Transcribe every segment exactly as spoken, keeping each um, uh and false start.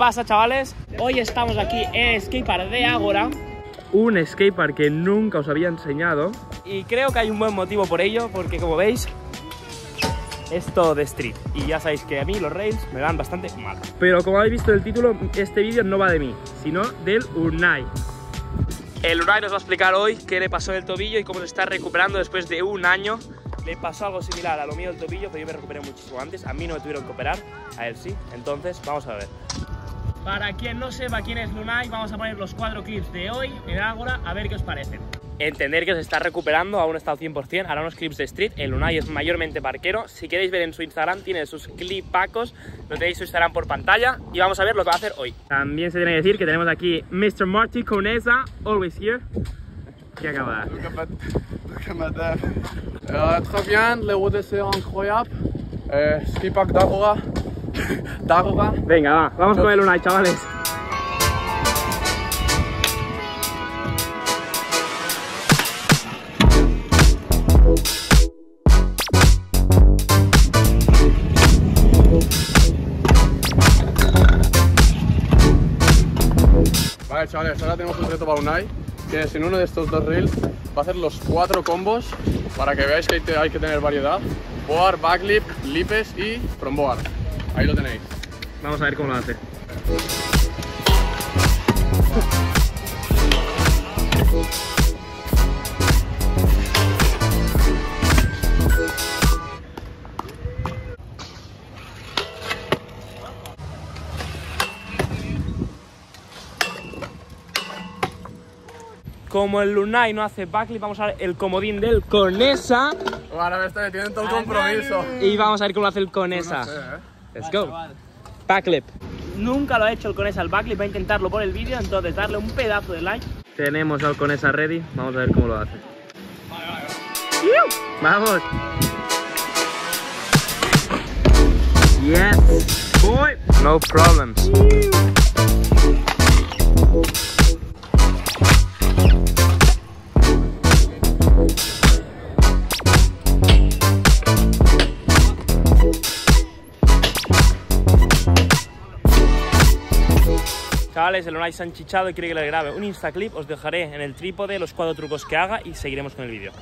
pasa, chavales? Hoy estamos aquí en Skatepark de Ágora, un skatepark que nunca os había enseñado, y creo que hay un buen motivo por ello, porque como veis es todo de street y ya sabéis que a mí los rails me van bastante mal. Pero como habéis visto en el título, este vídeo no va de mí, sino del Unai. El Unai nos va a explicar hoy qué le pasó el tobillo y cómo se está recuperando después de un año. Le pasó algo similar a lo mío del tobillo, pero yo me recuperé muchísimo antes. A mí no me tuvieron que operar, a él sí. Entonces, vamos a ver. Para quien no sepa quién es Unai, vamos a poner los cuatro clips de hoy en Ágora, a ver qué os parecen. Entender que se está recuperando, aún está al cien por cien, hará unos clips de street. El Unai es mayormente parquero. Si queréis ver en su Instagram, tiene sus clipacos, lo tenéis su Instagram por pantalla. Y vamos a ver lo que va a hacer hoy. También se tiene que decir que tenemos aquí mister Marty Conesa, always here. ¿Qué acaba? Euh, très bien, le route c'est incroyable. Euh, Skatepark d'Ágora. d'Ágora. Venga, va, vamos con el Unai, chavales. Vale, chavales, ahora tenemos un reto para Unai. Tienes en uno de estos dos reels, va a hacer los cuatro combos para que veáis que hay, te, hay que tener variedad. Board, backlip, lipes y front-board. Ahí lo tenéis. Vamos a ver cómo lo hace. Como el Unai no hace backlip, vamos a ver el comodín del Conesa. Ahora me estoy metiendo en todo el compromiso. Y vamos a ver cómo lo hace el Conesa. No sé, ¿eh? Let's go. Backlip. Nunca lo ha hecho el Conesa el backlip, va a intentarlo por el vídeo, entonces darle un pedazo de like. Tenemos al Conesa ready, vamos a ver cómo lo hace. Vale, vale, vale. ¡Vamos! Yes, boy. No problems. Chavales, el Unai se ha enchichado y quiere que le grabe un instaclip. Os dejaré en el trípode los cuatro trucos que haga y seguiremos con el vídeo.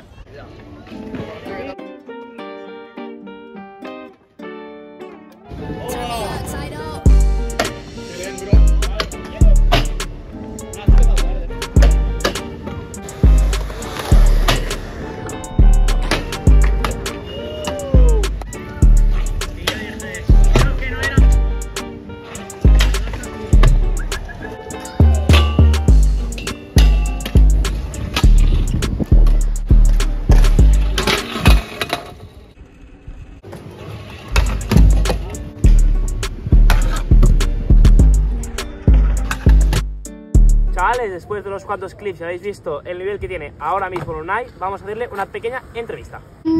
Chavales, después de los cuantos clips que habéis visto el nivel que tiene ahora mismo Unai, vamos a hacerle una pequeña entrevista.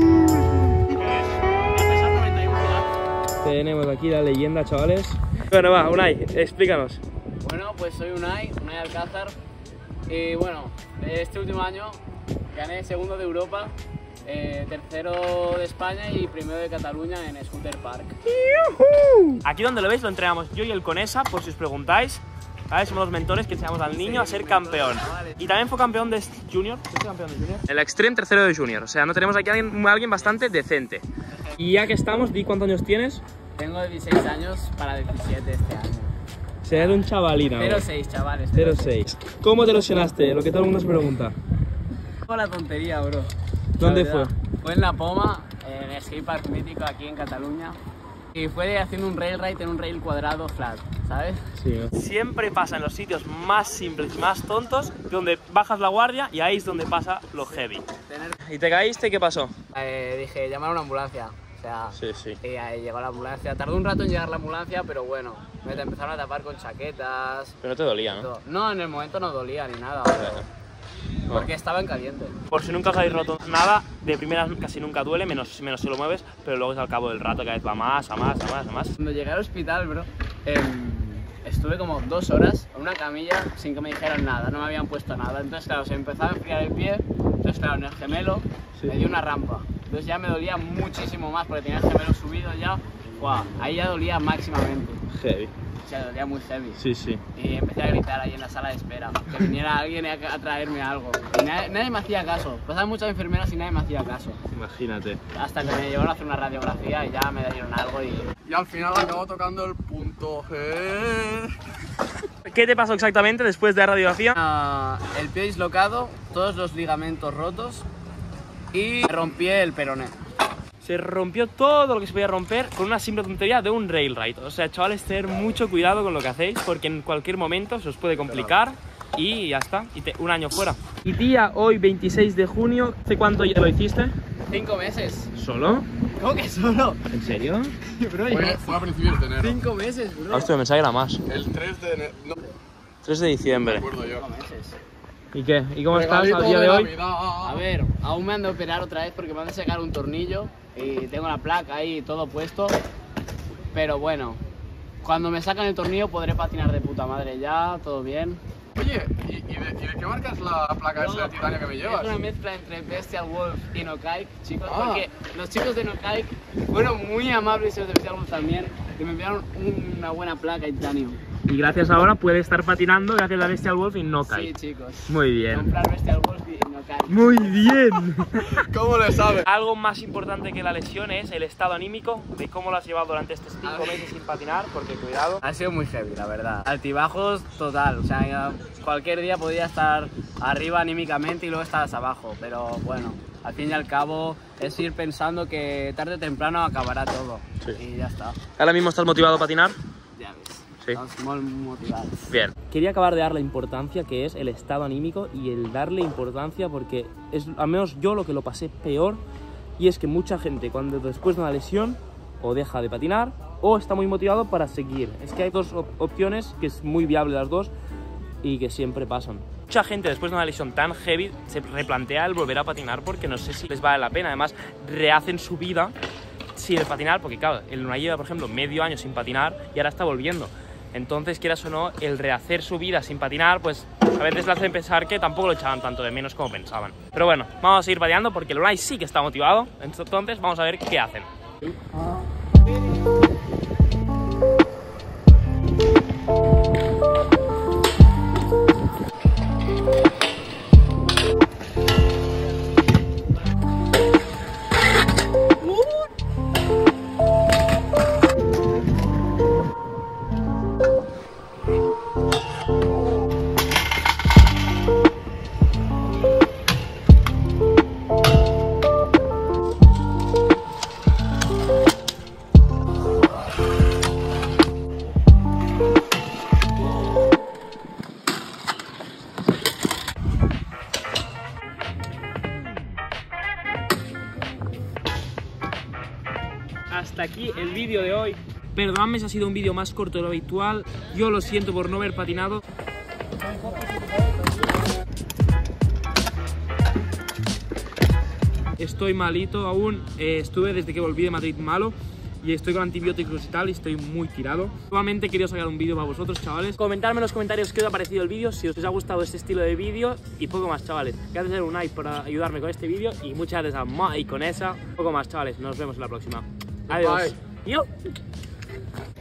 Tenemos aquí la leyenda, chavales. Bueno, va, Unai, explícanos. Bueno, pues soy Unai, Unai Alcázar. Y bueno, este último año gané segundo de Europa, eh, tercero de España y primero de Cataluña en Scooter Park. Aquí donde lo veis lo entrenamos yo y el Conesa, por si os preguntáis. ¿Vale? Somos los mentores que enseñamos al niño a ser campeón. Y también fue campeón de Junior. ¿Fue campeón de Junior? El Extreme tercero de Junior. O sea, no tenemos aquí a alguien, a alguien bastante decente. Y ya que estamos, di cuántos años tienes. Tengo dieciséis años para diecisiete este año. O sea, eres un chavalina. cero seis, chavales. cero seis. ¿Cómo te lesionaste? Lo que todo el mundo se pregunta. Fue la tontería, bro. ¿Dónde fue? Fue en La Poma, en el skatepark mítico aquí en Cataluña. Y fue haciendo un rail ride en un rail cuadrado flat, ¿sabes? Sí, ¿no? Siempre pasa en los sitios más simples y más tontos, donde bajas la guardia y ahí es donde pasa lo heavy. ¿Y te caíste? ¿Qué pasó? Eh, dije, llamar a una ambulancia. O sea, sí, sí. Y ahí llegó la ambulancia. Tardó un rato en llegar la ambulancia, pero bueno, me empezaron a tapar con chaquetas. Pero no te dolía, ¿no? Todo. No, en el momento no dolía ni nada. Pero... No. Porque estaba en caliente. Por si nunca os habéis roto nada, de primeras casi nunca duele, menos, menos si lo mueves, pero luego es al cabo del rato cada vez va más, a más, a más, a más. Cuando llegué al hospital, bro, eh, estuve como dos horas en una camilla sin que me dijeran nada, no me habían puesto nada. Entonces, claro, se empezaba a enfriar el pie, entonces, claro, en el gemelo sí. me dio una rampa. Entonces ya me dolía muchísimo más porque tenía el gemelo subido ya ¡fua! Ahí ya dolía máximamente. Heavy. O sea, dolía muy heavy. Sí, sí. Y empecé a gritar ahí en la sala de espera, que viniera alguien a, a traerme algo. Y nadie, nadie me hacía caso. Pasaban muchas enfermeras y nadie me hacía caso. Imagínate. Hasta que me llevaron a hacer una radiografía y ya me dieron algo y... Y al final acabó tocando el punto G. ¿Qué te pasó exactamente después de la radiografía? Ah, el pie dislocado, todos los ligamentos rotos y rompí el peroné. Se rompió todo lo que se podía romper con una simple tontería de un rail ride. O sea, chavales, tener mucho cuidado con lo que hacéis porque en cualquier momento se os puede complicar y ya está, y te, un año fuera. Y tía, hoy veintiséis de junio, ¿hace cuánto ya lo hiciste? Cinco meses. ¿Solo? ¿Cómo que solo? ¿En serio? Bro, Fue, fue a principios de enero. cinco meses, bro. Hostia, me era más. El tres de enero. No, tres de me diciembre. acuerdo yo. Cinco meses. ¿Y qué? ¿Y cómo estás Regalito al día de hoy? Navidad. A ver, aún me han de operar otra vez porque me han de sacar un tornillo y tengo la placa ahí todo puesto. Pero bueno, cuando me sacan el tornillo podré patinar de puta madre ya, todo bien. Oye, ¿y, y, de, ¿y de qué marca es la placa esa de titanio que me llevas? Es una mezcla entre Bestial Wolf y Nokaik, chicos, Ah. porque los chicos de Nokaik fueron muy amables y los de Bestial Wolf también, que me enviaron una buena placa de titanio. Y gracias ahora puede estar patinando gracias a Bestial Wolf y no Sí, cae. chicos. Muy bien. Comprar Bestial Wolf y Nokaik. Muy bien. ¿Cómo le sabe? Algo más importante que la lesión es el estado anímico de cómo lo has llevado durante estos cinco Ah. meses sin patinar, porque cuidado. Ha sido muy heavy, la verdad. Altibajos total, o sea, ya cualquier día podía estar arriba anímicamente y luego estabas abajo, pero bueno, al fin y al cabo es ir pensando que tarde o temprano acabará todo. Sí. Y ya está, ¿Ahora mismo estás motivado a patinar? ya ves. Sí. Estamos muy motivados. Bien. Quería acabar de dar la importancia que es el estado anímico y el darle importancia porque es, al menos yo lo que lo pasé peor, y es que mucha gente cuando después de una lesión o deja de patinar o está muy motivado para seguir. Es que hay dos op opciones que es muy viable las dos y que siempre pasan. Mucha gente después de una lesión tan heavy se replantea el volver a patinar porque no sé si les vale la pena. Además, rehacen su vida sin el patinar porque, claro, el Unai lleva, por ejemplo, medio año sin patinar y ahora está volviendo. Entonces, quieras o no, el rehacer su vida sin patinar, pues a veces le hacen pensar que tampoco lo echaban tanto de menos como pensaban. Pero bueno, vamos a seguir patinando porque el Unai sí que está motivado. Entonces, vamos a ver qué hacen. Hasta aquí el vídeo de hoy. Perdóname si ha sido un vídeo más corto de lo habitual. Yo lo siento por no haber patinado. Estoy malito aún. Eh, estuve desde que volví de Madrid malo. Y estoy con antibióticos y tal, y estoy muy tirado. Nuevamente quería sacar un vídeo para vosotros, chavales. Comentadme en los comentarios qué os ha parecido el vídeo, si os ha gustado este estilo de vídeo y poco más, chavales. Gracias a Unai por ayudarme con este vídeo y muchas gracias a Ma y con esa. Poco más, chavales. Nos vemos en la próxima. Adiós. Bye. Yo.